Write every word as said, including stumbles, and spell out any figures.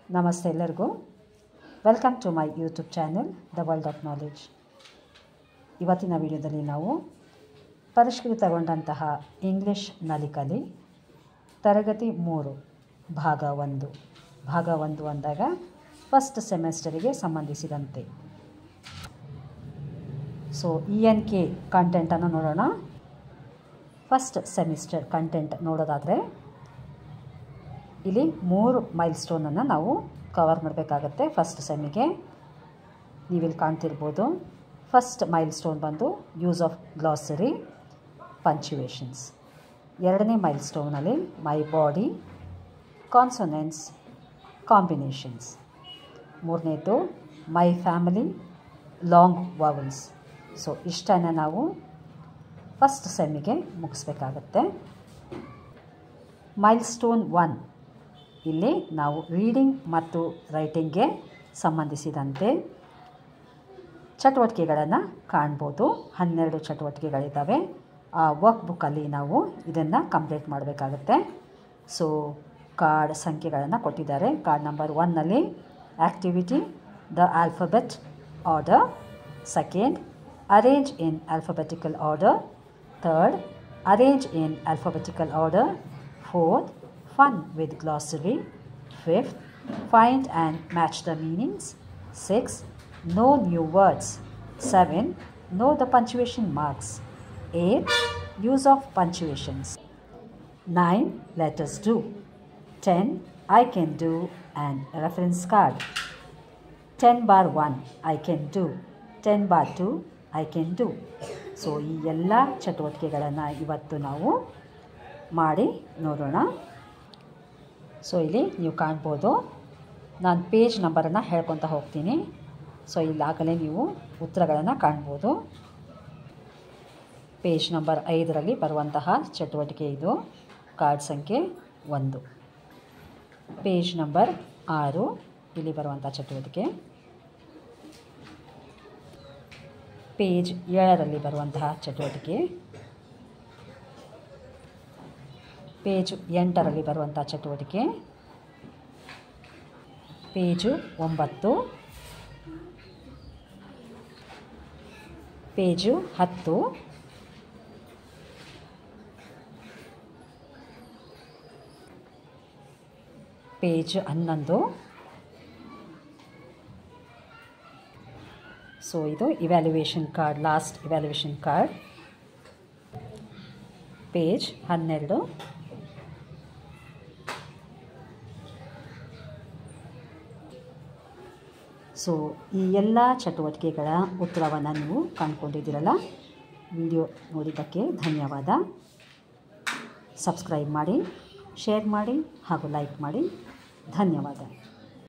ನಮಸ್ತೆ ಎಲ್ಲರಿಗೂ. Welcome to my YouTube channel the world of knowledge. ಇವತ್ತಿನ ವಿಡಿಯೋದಲ್ಲಿ ನಾವು ಪರಿಷ್ಕೃತಗೊಂಡಂತಹ ಇಂಗ್ಲೀಷ್ ನಲಿಕಲಿ ತರಗತಿ ಮೂರು ಭಾಗ ಒಂದು ಭಾಗ ಒಂದು ಅಂದಾಗ ಫಸ್ಟ್ ಸೆಮಿಸ್ಟರಿಗೆ ಸಂಬಂಧಿಸಿದಂತೆ ಸೊ ಇ ಎನ್ ಕೆ ಕಂಟೆಂಟನ್ನು ನೋಡೋಣ. ಫಸ್ಟ್ ಸೆಮಿಸ್ಟರ್ ಕಂಟೆಂಟ್ ನೋಡೋದಾದರೆ ಇಲ್ಲಿ ಮೂರು ಮೈಲ್ ಸ್ಟೋನನ್ನು ನಾವು ಕವರ್ ಮಾಡಬೇಕಾಗತ್ತೆ. ಫಸ್ಟ್ ಸೆಮಿಗೆ ನೀವಿಲ್ಲಿ ಕಾಣ್ತಿರ್ಬೋದು. ಫಸ್ಟ್ ಮೈಲ್ ಸ್ಟೋನ್ ಬಂದು ಯೂಸ್ ಆಫ್ ಗ್ಲಾಸರಿ ಪಂಚುವೇಷನ್ಸ್. ಎರಡನೇ ಮೈಲ್ ಸ್ಟೋನಲ್ಲಿ ಮೈ ಬಾಡಿ ಕಾನ್ಸೊನೆಂಟ್ಸ್ ಕಾಂಬಿನೇಷನ್ಸ್. ಮೂರನೇದು my family long vowels. So ಇಷ್ಟನ್ನು ನಾವು ಫಸ್ಟ್ ಸೆಮ್ಮಿಗೆ ಮುಗಿಸ್ಬೇಕಾಗತ್ತೆ. ಮೈಲ್ ಸ್ಟೋನ್ ಒನ್ ಇಲ್ಲಿ ನಾವು ರೀಡಿಂಗ್ ಮತ್ತು ರೈಟಿಂಗ್ಗೆ ಸಂಬಂಧಿಸಿದಂತೆ ಚಟುವಟಿಕೆಗಳನ್ನು ಕಾಣ್ಬೋದು. ಹನ್ನೆರಡು ಚಟುವಟಿಕೆಗಳಿದ್ದಾವೆ. ಆ ವರ್ಕ್ ಬುಕ್ಕಲ್ಲಿ ನಾವು ಇದನ್ನು ಕಂಪ್ಲೀಟ್ ಮಾಡಬೇಕಾಗತ್ತೆ. ಸೊ ಕಾರ್ಡ್ ಸಂಖ್ಯೆಗಳನ್ನು ಕೊಟ್ಟಿದ್ದಾರೆ. ಕಾರ್ಡ್ ನಂಬರ್ ಒನ್ನಲ್ಲಿ activity the alphabet order. Second, arrange in alphabetical order. Third, arrange in alphabetical order. Fourth, fun with glossary. Fifth, find and match the meanings. Sixth, know new words. Seven, know the punctuation marks. Eight, use of punctuations. Nine, let us do. Ten, I can do and reference card. Ten bar one, I can do. Ten bar two, I can do. So ಈ ಎಲ್ಲ ಚಟುವಟಿಕೆಗಳನ್ನು ಇವತ್ತು ನಾವು ಮಾಡಿ ನೋಡೋಣ. So ಇಲ್ಲಿ ನೀವು ಕಾಣ್ಬೋದು, ನಾನು ಪೇಜ್ ನಂಬರನ್ನು ಹೇಳ್ಕೊತ ಹೋಗ್ತೀನಿ. ಸೊ ಇಲ್ಲಾಗಲೇ ನೀವು ಉತ್ತರಗಳನ್ನು ಕಾಣ್ಬೋದು. ಪೇಜ್ ನಂಬರ್ ಐದರಲ್ಲಿ ಬರುವಂತಹ ಚಟುವಟಿಕೆ ಇದು, ಕಾರ್ಡ್ ಸಂಖ್ಯೆ ಒಂದು. ಪೇಜ್ ನಂಬರ್ ಆರು ಇಲ್ಲಿ ಬರುವಂಥ ಚಟುವಟಿಕೆ. ಪೇಜ್ ಏಳರಲ್ಲಿ ಬರುವಂತಹ ಚಟುವಟಿಕೆ. ಪೇಜು ಎಂಟರಲ್ಲಿ ಬರುವಂಥ ಚಟುವಟಿಕೆ. ಪೇಜು ಒಂಬತ್ತು. ಪೇಜು ಹತ್ತು. ಪೇಜ್ ಹನ್ನೊಂದು. ಸೊ ಇದು evaluation card, last evaluation card. Page ಹನ್ನೆರಡು. ಸೊ ಈ ಎಲ್ಲ ಚಟುವಟಿಕೆಗಳ ಉತ್ತರವನ್ನು ನೀವು ಕಂಡುಕೊಂಡಿದ್ದೀರಲ್ಲ. ವಿಡಿಯೋ ನೋಡಿದ್ದಕ್ಕೆ ಧನ್ಯವಾದ. ಸಬ್ಸ್ಕ್ರೈಬ್ ಮಾಡಿ, ಶೇರ್ ಮಾಡಿ ಹಾಗೂ ಲೈಕ್ ಮಾಡಿ. ಧನ್ಯವಾದ.